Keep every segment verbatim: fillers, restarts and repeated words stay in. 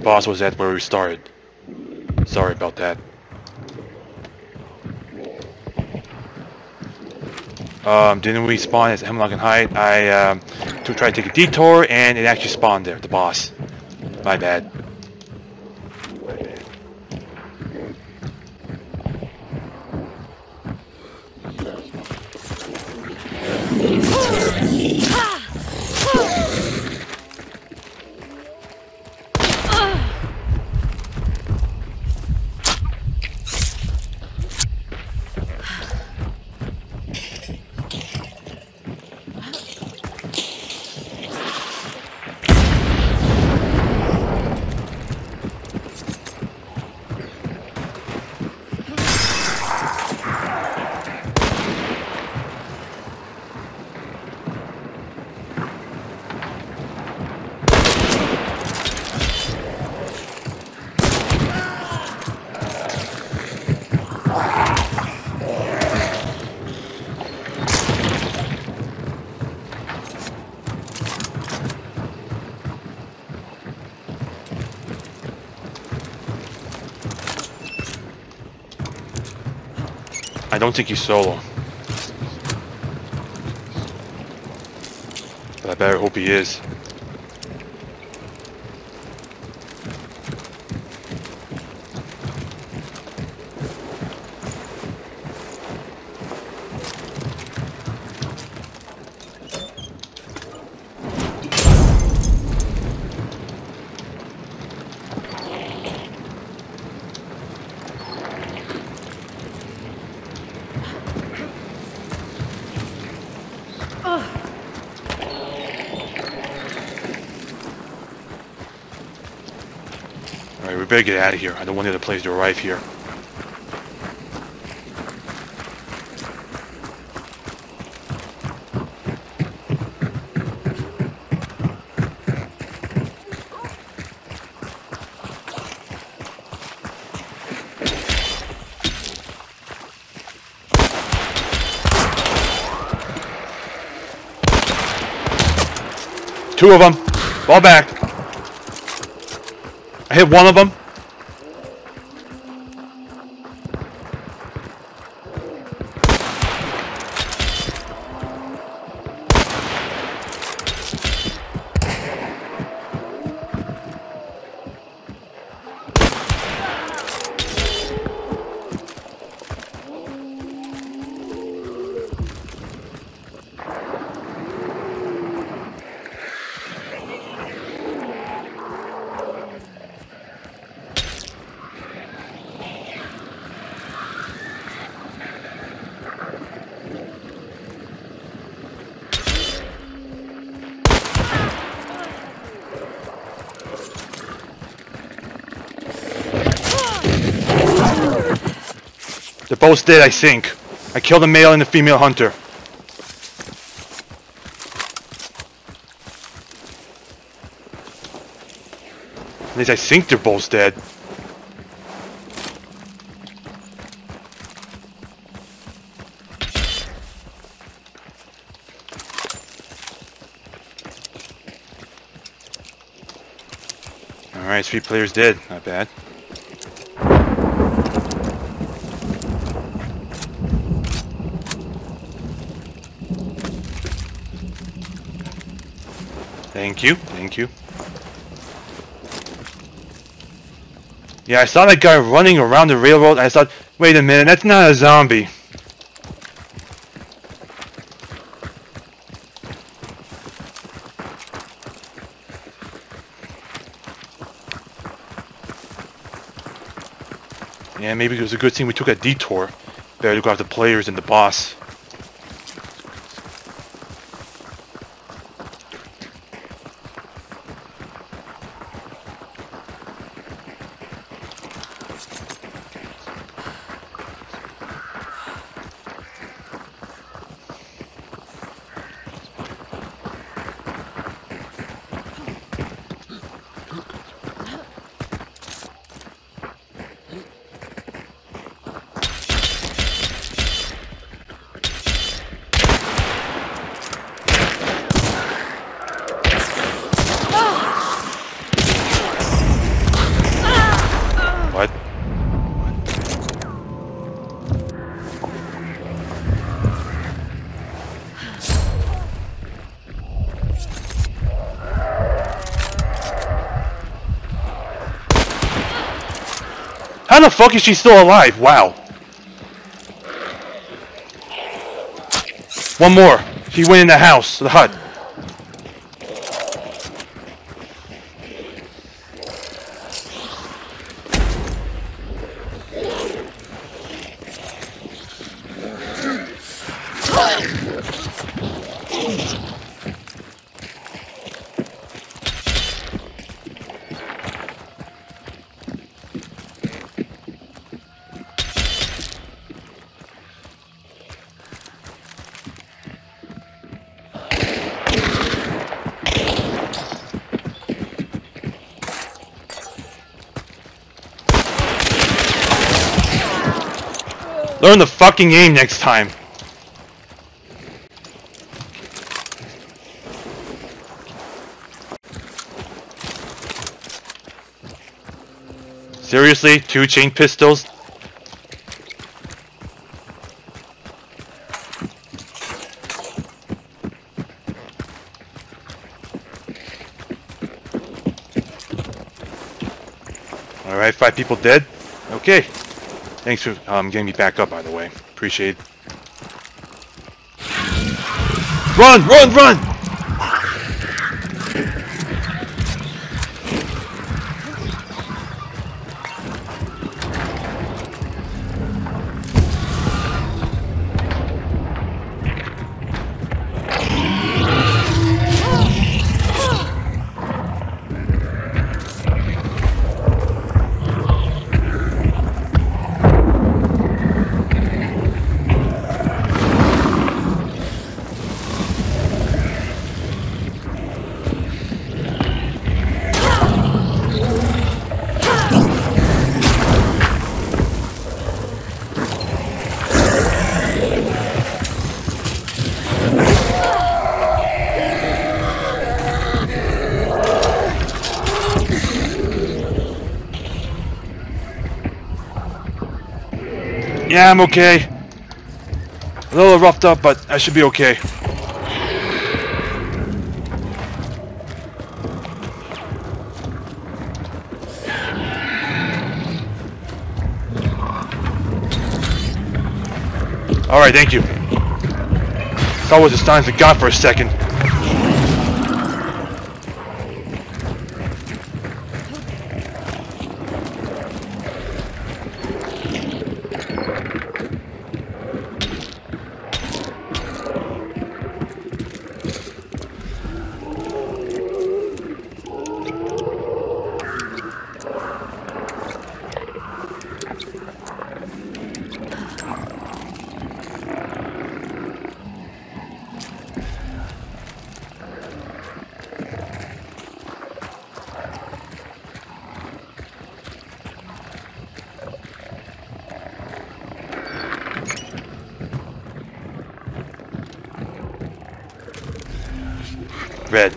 boss was at where we started. Sorry about that. Um, didn't we spawn at Hemlock and Height? I um, to try to take a detour, and it actually spawned there, the boss. My bad. I don't think he's solo. But I better hope he is. Alright, we better get out of here. I don't want the other players to arrive here. Two of them. Fall back. I hit one of them. They're both dead, I think. I killed the male and the female hunter. At least I think they're both dead. Alright, three players dead. Not bad. Thank you, thank you. Yeah, I saw that guy running around the railroad and I thought, wait a minute, that's not a zombie. Yeah, maybe it was a good thing we took a detour. Better to go after the players and the boss. the fuck is she still alive? Wow. One more. She went in the house, the hut. Learn the fucking game next time. Seriously? Two chain pistols? Alright, five people dead? Okay. Thanks for um, getting me back up, by the way. Appreciate it. Run! Run! Run! Yeah, I'm okay. A little roughed up, but I should be okay. Alright, thank you. Thought I was just dying to God for a second. Red.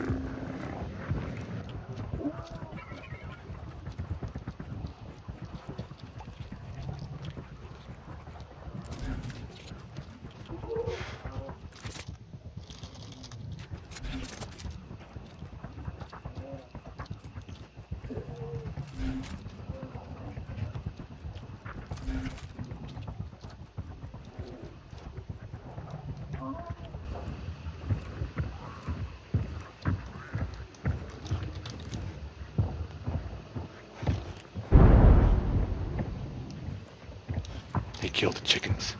They killed the chickens.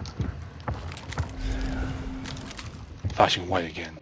Flashing white again.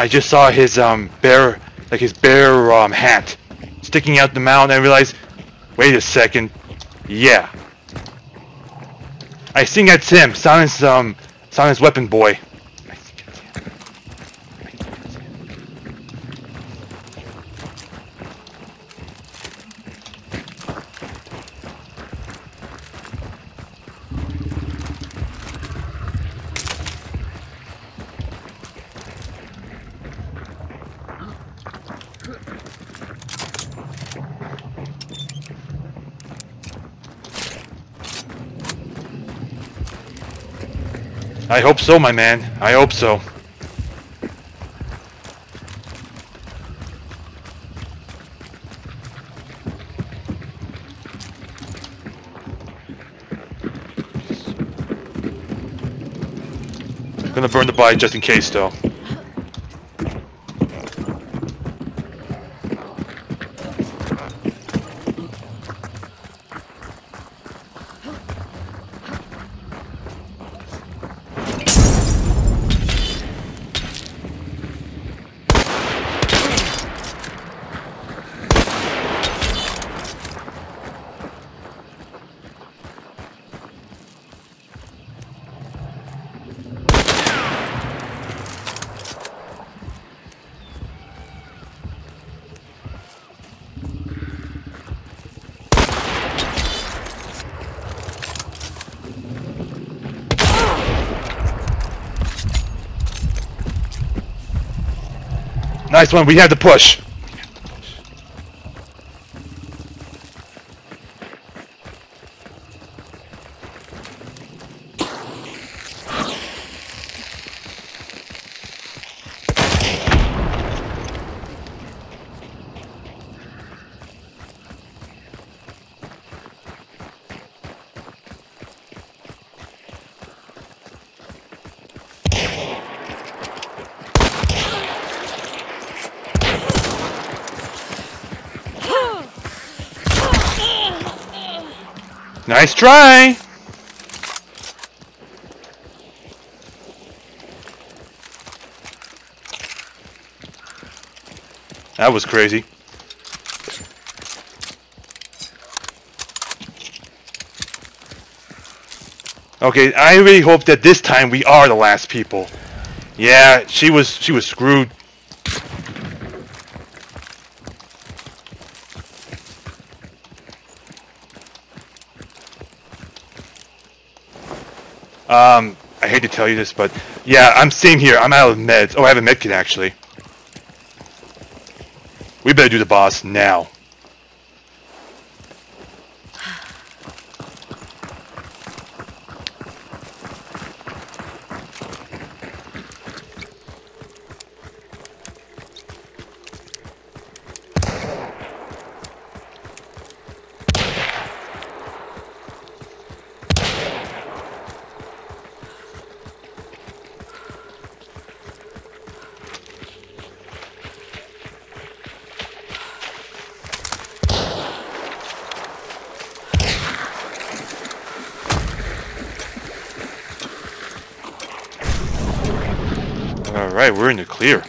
I just saw his um bear, like his bear um hat, sticking out the mountain. And I realized, wait a second, yeah. I think that's him. Silence, um, silence, weapon boy. I hope so, my man. I hope so. Gonna burn the body just in case, though. Nice one, we had to push. Nice try! That was crazy. Okay, I really hope that this time we are the last people. Yeah, she was she was screwed. Um, I hate to tell you this, but yeah, I'm same here. I'm out of meds. Oh, I have a med kit actually. We better do the boss now. Alright, we're in the clear.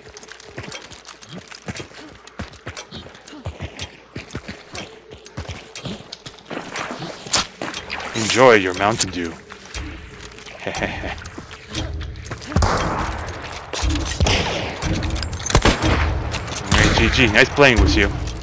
Enjoy your Mountain Dew. Alright, G G. Nice playing with you.